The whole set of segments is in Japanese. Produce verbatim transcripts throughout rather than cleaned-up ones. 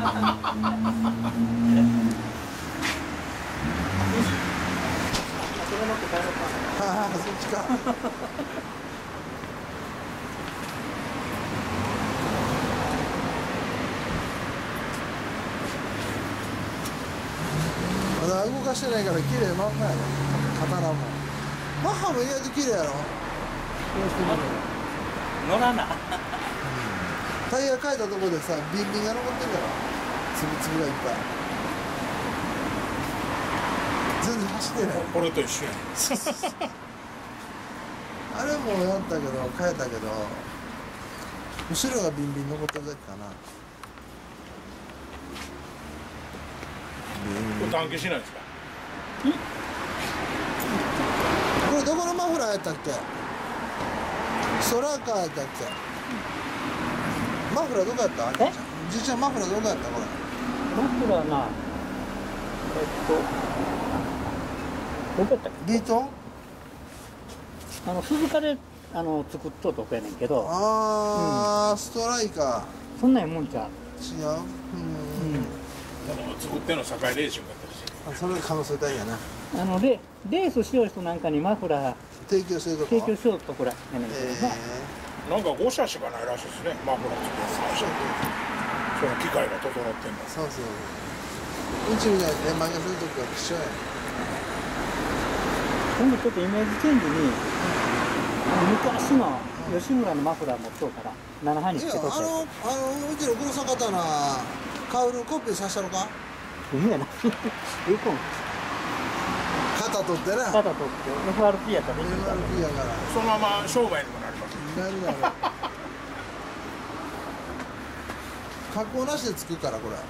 ああ、そっちか。まだ動かしてないから綺麗まんまやろ。刀も。マッハも意外と綺麗やろ。 乗らな。 タイヤ変えたとこでさ、ビンビンが残ってるから。つぶつぶがいっぱい。全然走ってない。 俺と一緒や。 あれもやったけど変えたけど後ろがビンビン残ってるだけかな。 これ探検しないですか。 これどこのマフラーやったっけ。ストラーカーやったっけ。マフラーどこやった。 えじいちゃんマフラーどこやったこれ。 マフラーなえっとどこやったっけ。 ビートン。 あの鈴鹿であの作っとるとこやねんけど、 ああ、うん、ストライカーそんなんもんちゃう。 違う。うん、うん、 作ってんの堺レーシングだったりして。 あ、それが可能性大やな。 あのレレースしよう人なんかにマフラー提供してるとこ。 提供しようとこらやねんけど、 えー、 なんかご社しかないらしいですね。マフラー作ってその機械が整ってんの。 そうそう。うちみたいに円満化するときは一緒や。 今度ちょっとイメージチェンジに、あの昔の吉村のマフラー持っとうからななはにつけとったやつ。 あの、あの、うちの黒坂刀カウルコピーさせたのか。 うめえな。えこん肩取ってな。 肩取って エフアールピー やったらできるから。 エフアールピー やから。 そのまま商売にもなります。 なるなる。加工なしでつくからこれ。うん、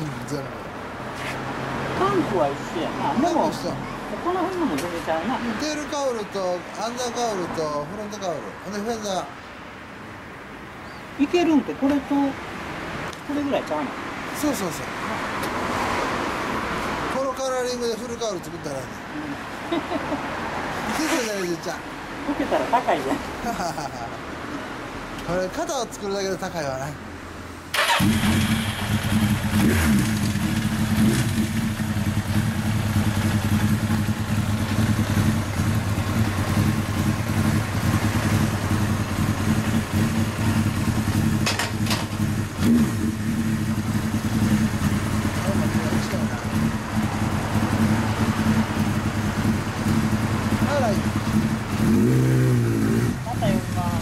うん、全部。 タンクは一緒やな。でも一緒。 この辺のも全然ちゃうな。 テールカウルとアンダーカウルとフロントカウル。ほんでフェンダー。 いけるんってこれとこれぐらいちゃうの。 そうそうそう。このカラーリングでフルカウル作ったらね。いけるじゃないじいちゃん。 溶けたら高いじゃん。 これ肩を作るだけで高いわな。 また呼びます。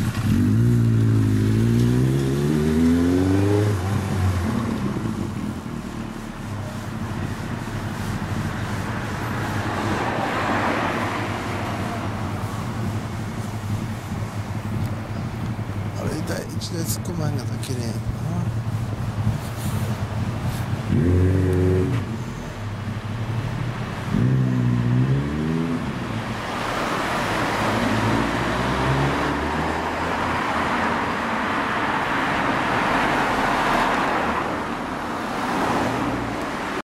あれ痛い。一台突っ込まんかったら綺麗やんな。